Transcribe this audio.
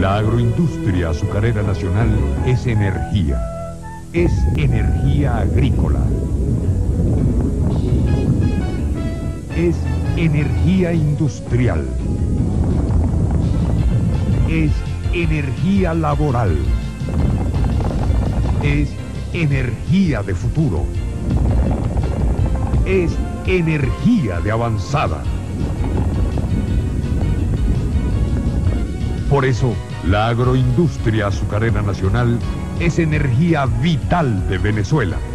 La agroindustria azucarera nacional es energía agrícola, es energía industrial, es energía laboral, es energía de futuro, es energía de avanzada. Por eso, la agroindustria azucarera nacional es energía vital de Venezuela.